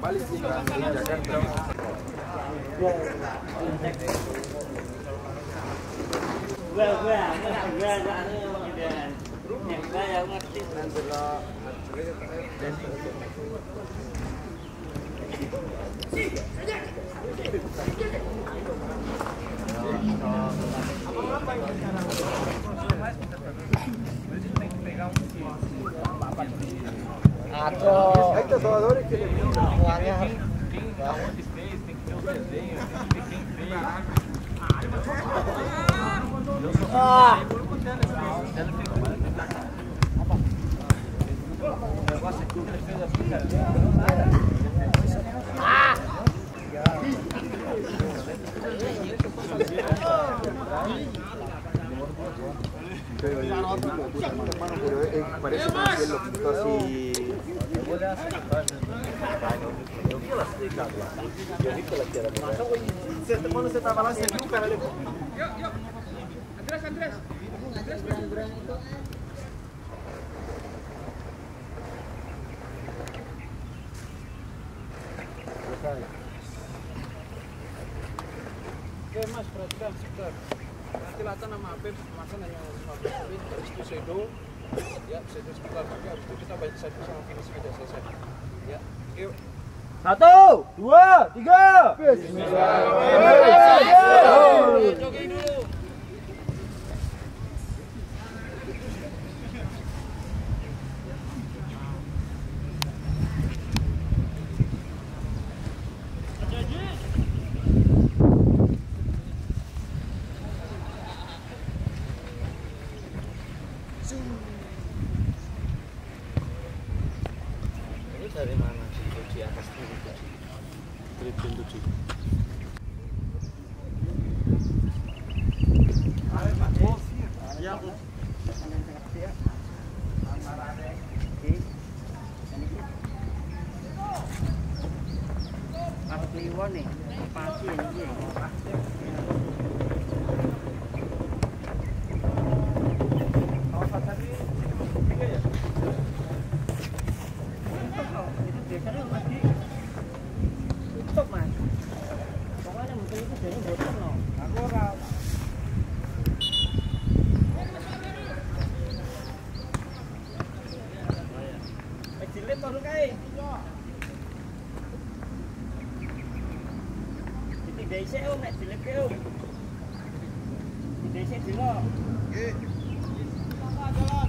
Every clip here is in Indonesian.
balik di Jakarta. Aduh, Aí tá doadores que ele uangnya parece que lo pintó así. Quando você tava lá, você viu o cara levou? Andrés. Oke mas, perhatikan sebentar. Nanti latan sama Apip makan hanya 15 menit, habis itu shadow. Ya, shadow sebentar, tapi habis itu kita balik shadow sama finishing aja selesai. Ya, yuk. 1, 2, 3. Jogging dulu. Ini dari mana sih? Di atas tribun 7. Kliwon nih, pasti ini. Biasanya masih tutup mas. Pokoknya mungkin itu jadi bosan loh. Aku orang. Jilid baru kai. Jadi desa om, nak jilid ke om. Desa dulu. Jalan.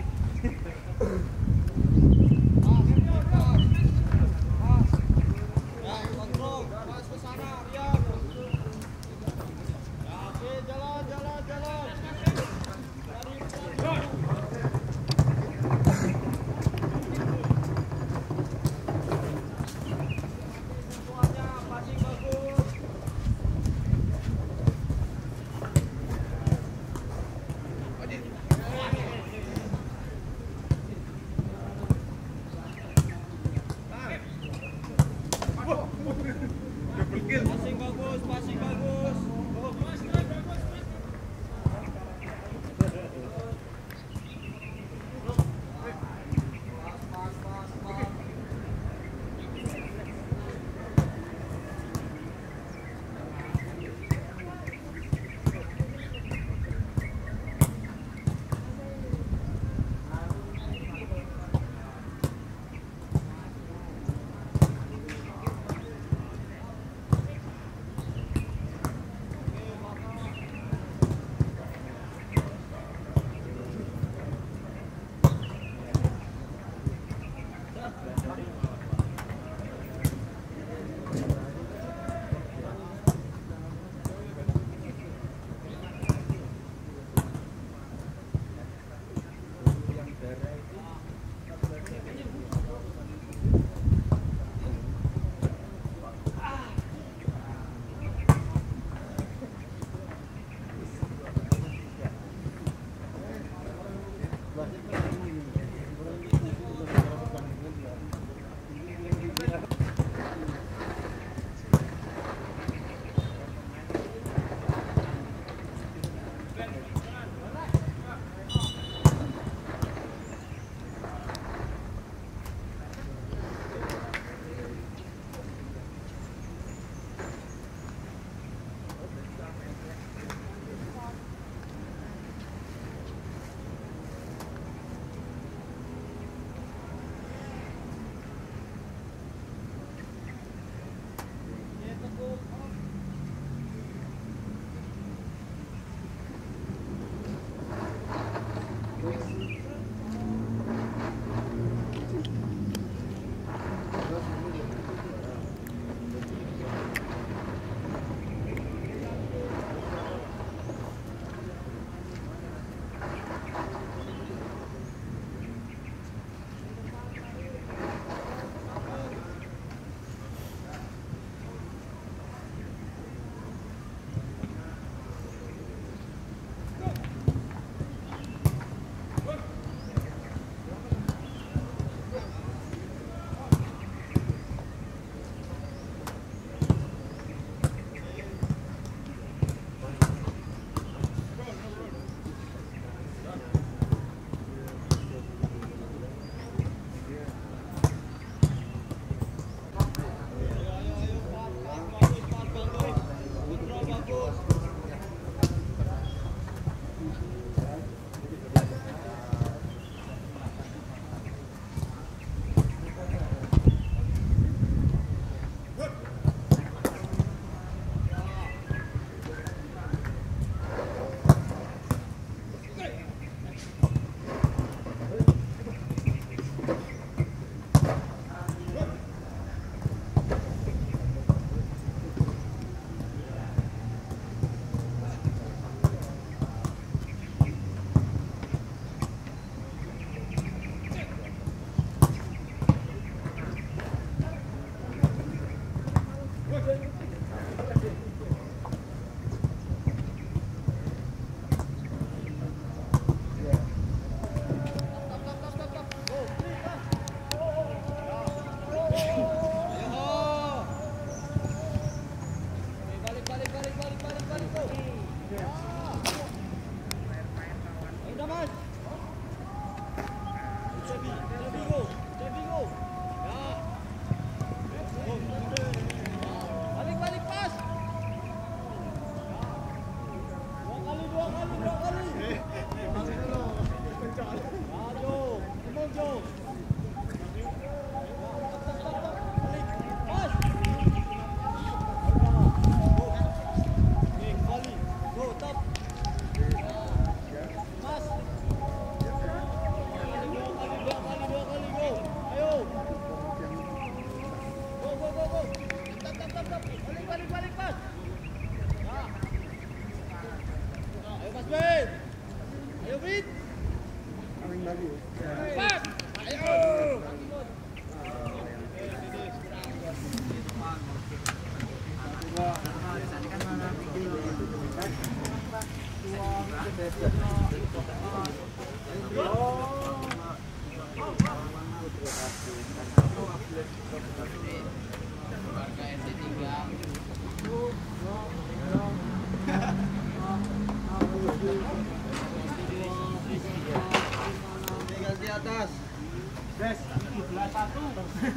Ganti atas. Des, 17-1.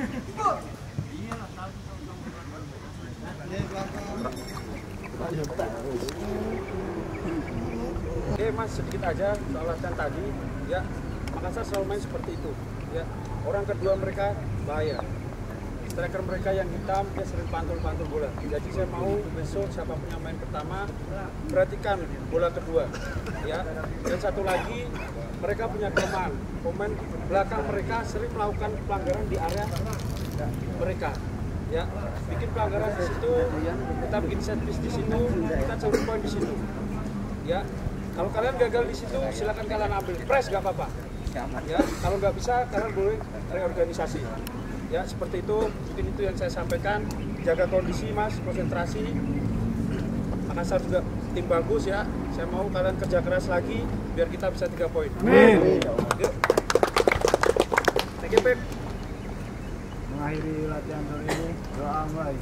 Oke Mas, sedikit aja soal latihan tadi ya. Makassar selalu main seperti itu ya. Orang kedua mereka bahaya. Striker mereka yang hitam dia sering pantul-pantul bola. Jadi saya mau besok siapapun yang main pertama perhatikan bola kedua ya. Dan satu lagi mereka punya kelemahan. Pemain belakang mereka sering melakukan pelanggaran di area mereka. Ya, bikin pelanggaran di situ, kita bikin set piece di situ, kita cari poin di situ. Ya, kalau kalian gagal di situ, silakan kalian ambil press, gak apa-apa. Ya, kalau nggak bisa, kalian boleh reorganisasi. Ya, seperti itu. Mungkin itu yang saya sampaikan. Jaga kondisi, Mas, konsentrasi. Makassar juga tim bagus ya. Saya mau kalian kerja keras lagi, biar kita bisa 3 poin. Amin. Yuk. Thank you, Pep. Mengakhiri latihan hari ini, doa baik.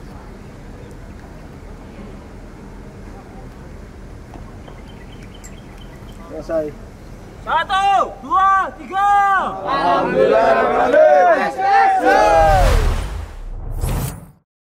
Selesai. 1, 2, 3. Alhamdulillah.